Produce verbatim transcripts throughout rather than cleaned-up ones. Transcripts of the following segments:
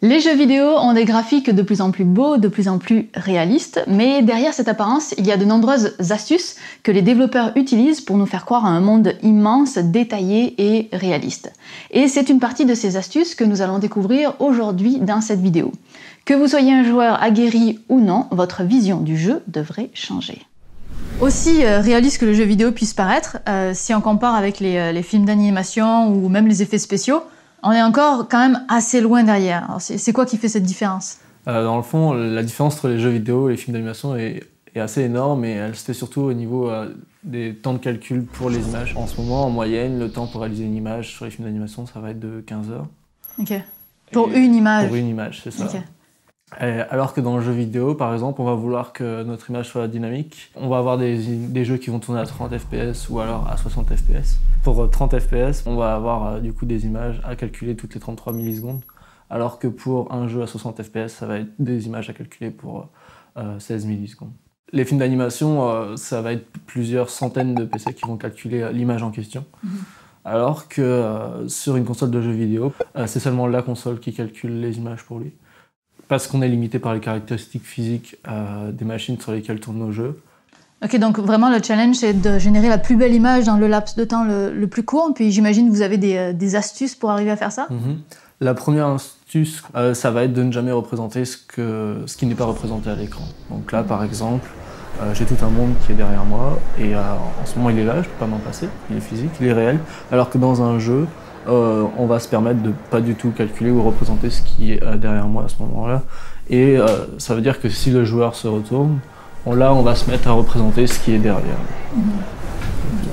Les jeux vidéo ont des graphiques de plus en plus beaux, de plus en plus réalistes, mais derrière cette apparence, il y a de nombreuses astuces que les développeurs utilisent pour nous faire croire à un monde immense, détaillé et réaliste. Et c'est une partie de ces astuces que nous allons découvrir aujourd'hui dans cette vidéo. Que vous soyez un joueur aguerri ou non, votre vision du jeu devrait changer. Aussi euh, réaliste que le jeu vidéo puisse paraître, euh, si on compare avec les, euh, les films d'animation ou même les effets spéciaux, on est encore quand même assez loin derrière. C'est quoi qui fait cette différence? euh, Dans le fond, la différence entre les jeux vidéo et les films d'animation est, est assez énorme et elle se fait surtout au niveau euh, des temps de calcul pour les images. En ce moment, en moyenne, le temps pour réaliser une image sur les films d'animation, ça va être de quinze heures. Ok. Pour et une image? Pour une image, c'est ça. Okay. Et alors que dans le jeu vidéo, par exemple, on va vouloir que notre image soit dynamique. On va avoir des, des jeux qui vont tourner à trente F P S ou alors à soixante F P S. Pour trente F P S, on va avoir euh, du coup des images à calculer toutes les trente-trois millisecondes. Alors que pour un jeu à soixante F P S, ça va être des images à calculer pour euh, seize millisecondes. Les films d'animation, euh, ça va être plusieurs centaines de P C qui vont calculer l'image en question. Mm-hmm. Alors que euh, sur une console de jeux vidéo, euh, c'est seulement la console qui calcule les images pour lui. Parce qu'on est limité par les caractéristiques physiques euh, des machines sur lesquelles tournent nos jeux. Ok, donc vraiment le challenge c'est de générer la plus belle image dans le laps de temps le, le plus court, puis j'imagine que vous avez des, des astuces pour arriver à faire ça? Mm-hmm. La première astuce, euh, ça va être de ne jamais représenter ce, que, ce qui n'est pas représenté à l'écran. Donc là, par exemple, euh, j'ai tout un monde qui est derrière moi, et euh, en ce moment il est là, je ne peux pas m'en passer, il est physique, il est réel, alors que dans un jeu, Euh, on va se permettre de pas du tout calculer ou représenter ce qui est euh, derrière moi à ce moment-là. Et euh, ça veut dire que si le joueur se retourne, on, là on va se mettre à représenter ce qui est derrière. Mmh.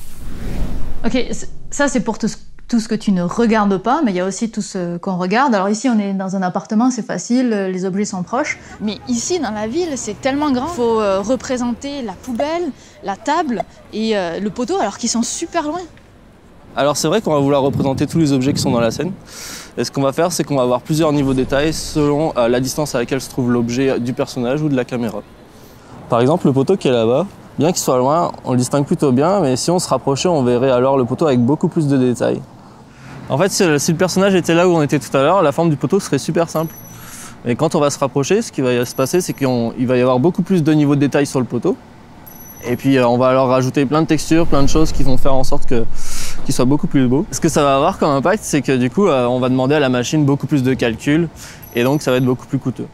Ok, ça c'est pour tout ce, tout ce que tu ne regardes pas, mais il y a aussi tout ce qu'on regarde. Alors ici on est dans un appartement, c'est facile, les objets sont proches. Mais ici dans la ville, c'est tellement grand. Il faut euh, représenter la poubelle, la table et euh, le poteau alors qu'ils sont super loin. Alors c'est vrai qu'on va vouloir représenter tous les objets qui sont dans la scène. Et ce qu'on va faire, c'est qu'on va avoir plusieurs niveaux de détail selon euh, la distance à laquelle se trouve l'objet du personnage ou de la caméra. Par exemple, le poteau qui est là-bas, bien qu'il soit loin, on le distingue plutôt bien, mais si on se rapprochait, on verrait alors le poteau avec beaucoup plus de détails. En fait, si le personnage était là où on était tout à l'heure, la forme du poteau serait super simple. Et quand on va se rapprocher, ce qui va se passer, c'est qu'il va y avoir beaucoup plus de niveaux de détail sur le poteau. Et puis on va alors rajouter plein de textures, plein de choses qui vont faire en sorte que qu'il soit beaucoup plus beau. Ce que ça va avoir comme impact, c'est que du coup, on va demander à la machine beaucoup plus de calculs et donc ça va être beaucoup plus coûteux.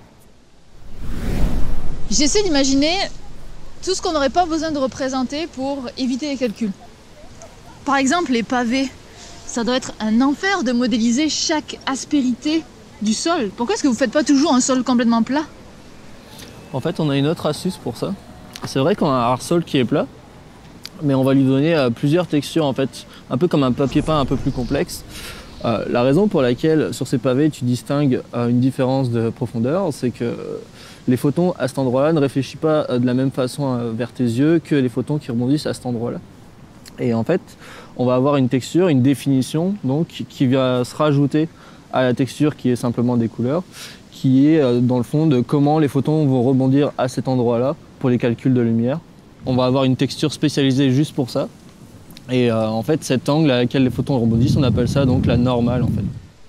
J'essaie d'imaginer tout ce qu'on n'aurait pas besoin de représenter pour éviter les calculs. Par exemple, les pavés. Ça doit être un enfer de modéliser chaque aspérité du sol. Pourquoi est-ce que vous ne faites pas toujours un sol complètement plat? En fait, on a une autre astuce pour ça. C'est vrai qu'on a un sol qui est plat, mais on va lui donner euh, plusieurs textures, en fait, un peu comme un papier peint un peu plus complexe. Euh, la raison pour laquelle, sur ces pavés, tu distingues euh, une différence de profondeur, c'est que euh, les photons à cet endroit-là ne réfléchissent pas euh, de la même façon euh, vers tes yeux que les photons qui rebondissent à cet endroit-là. Et en fait, on va avoir une texture, une définition, donc, qui va se rajouter à la texture qui est simplement des couleurs, qui est euh, dans le fond de comment les photons vont rebondir à cet endroit-là pour les calculs de lumière. On va avoir une texture spécialisée juste pour ça. Et euh, en fait, cet angle à laquelle les photons rebondissent, on appelle ça donc la normale en fait.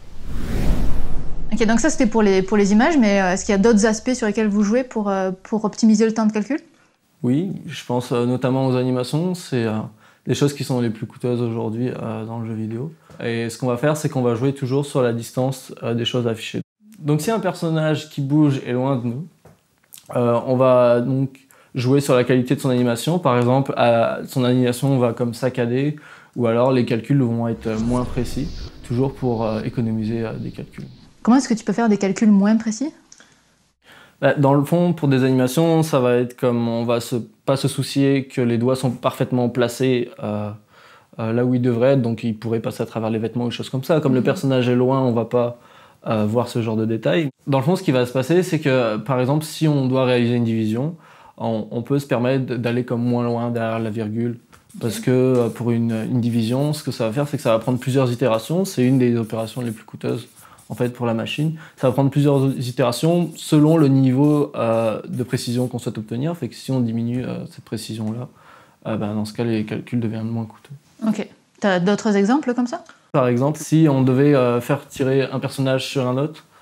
Ok, donc ça c'était pour les, pour les images, mais est-ce qu'il y a d'autres aspects sur lesquels vous jouez pour, euh, pour optimiser le temps de calcul? Oui, je pense euh, notamment aux animations. C'est euh, les choses qui sont les plus coûteuses aujourd'hui euh, dans le jeu vidéo. Et ce qu'on va faire, c'est qu'on va jouer toujours sur la distance euh, des choses affichées. Donc si un personnage qui bouge est loin de nous, euh, on va donc jouer sur la qualité de son animation. Par exemple, à son animation va comme saccader, ou alors les calculs vont être moins précis, toujours pour euh, économiser euh, des calculs. Comment est-ce que tu peux faire des calculs moins précis? Bah, dans le fond, pour des animations, ça va être comme on va se, pas se soucier que les doigts sont parfaitement placés euh, euh, là où ils devraient être, donc ils pourraient passer à travers les vêtements ou des choses comme ça. Comme mmh. le personnage est loin, on va pas euh, voir ce genre de détails. Dans le fond, ce qui va se passer, c'est que, par exemple, si on doit réaliser une division, on, on peut se permettre d'aller comme moins loin derrière la virgule. Parce que pour une, une division, ce que ça va faire, c'est que ça va prendre plusieurs itérations. C'est une des opérations les plus coûteuses en fait, pour la machine. Ça va prendre plusieurs itérations selon le niveau euh, de précision qu'on souhaite obtenir. Fait que si on diminue euh, cette précision-là, euh, ben, dans ce cas, les calculs deviennent moins coûteux. Ok. Tu as d'autres exemples comme ça? Par exemple, si on devait euh, faire tirer un personnage sur un autre,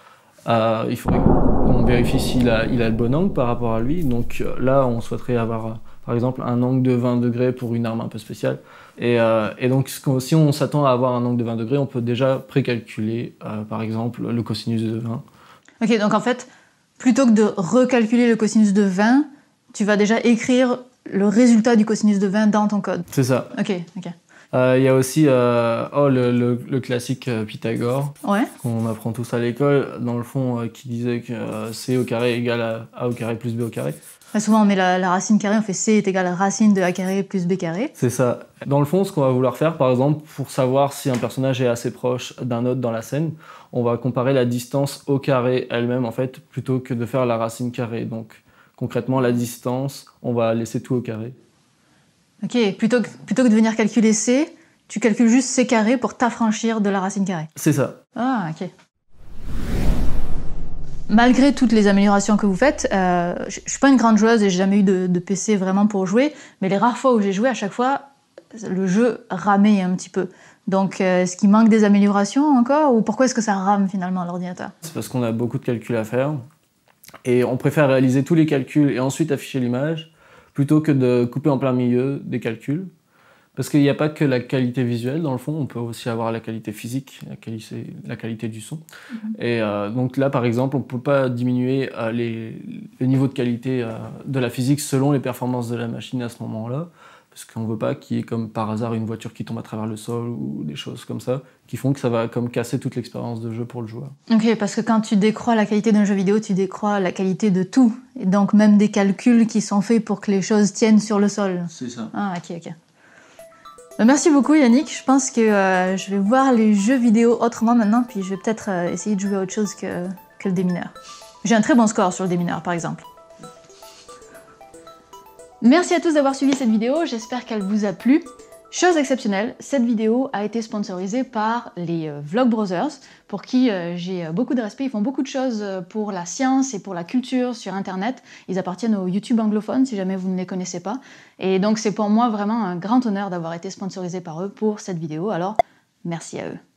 Euh, il faudrait qu'on vérifie s'il a, il a le bon angle par rapport à lui. Donc euh, là, on souhaiterait avoir, euh, par exemple, un angle de vingt degrés pour une arme un peu spéciale. Et, euh, et donc, si on s'attend à avoir un angle de vingt degrés, on peut déjà précalculer, euh, par exemple, le cosinus de vingt. Ok, donc en fait, plutôt que de recalculer le cosinus de vingt, tu vas déjà écrire le résultat du cosinus de vingt dans ton code. C'est ça. Ok, ok. Il euh, y a aussi euh, oh, le, le, le classique euh, Pythagore, ouais. qu'on apprend tous à l'école, dans le fond, euh, qui disait que euh, c au carré égale à a au carré plus b au carré. Très souvent, on met la, la racine carrée, on fait c est égal à racine de a carré plus b carré. C'est ça. Dans le fond, ce qu'on va vouloir faire, par exemple, pour savoir si un personnage est assez proche d'un autre dans la scène, on va comparer la distance au carré elle-même, en fait, plutôt que de faire la racine carrée. Donc, concrètement, la distance, on va laisser tout au carré. Ok, plutôt que, plutôt que de venir calculer c, tu calcules juste c carré pour t'affranchir de la racine carrée. C'est ça. Ah, ok. Malgré toutes les améliorations que vous faites, euh, je ne suis pas une grande joueuse et j'ai jamais eu de, de P C vraiment pour jouer, mais les rares fois où j'ai joué, à chaque fois, le jeu ramait un petit peu. Donc, euh, est-ce qu'il manque des améliorations encore, ou pourquoi est-ce que ça rame finalement l'ordinateur? C'est parce qu'on a beaucoup de calculs à faire, et on préfère réaliser tous les calculs et ensuite afficher l'image, plutôt que de couper en plein milieu des calculs. Parce qu'il n'y a pas que la qualité visuelle, dans le fond, on peut aussi avoir la qualité physique, la qualité, la qualité du son. Mm-hmm. Et euh, donc là, par exemple, on ne peut pas diminuer euh, les, le niveau de qualité euh, de la physique selon les performances de la machine à ce moment-là, parce qu'on ne veut pas qu'il y ait comme par hasard une voiture qui tombe à travers le sol ou des choses comme ça, qui font que ça va comme casser toute l'expérience de jeu pour le joueur. Ok, parce que quand tu décrois la qualité d'un jeu vidéo, tu décrois la qualité de tout, et donc même des calculs qui sont faits pour que les choses tiennent sur le sol. C'est ça. Ah, ok, ok. Merci beaucoup Yannick, je pense que euh, je vais voir les jeux vidéo autrement maintenant, puis je vais peut-être euh, essayer de jouer à autre chose que, que le démineur. J'ai un très bon score sur le démineur par exemple. Merci à tous d'avoir suivi cette vidéo, j'espère qu'elle vous a plu. Chose exceptionnelle, cette vidéo a été sponsorisée par les euh, Vlogbrothers, pour qui euh, j'ai beaucoup de respect. Ils font beaucoup de choses pour la science et pour la culture sur Internet. Ils appartiennent au YouTube anglophone, si jamais vous ne les connaissez pas. Et donc c'est pour moi vraiment un grand honneur d'avoir été sponsorisé par eux pour cette vidéo, alors merci à eux.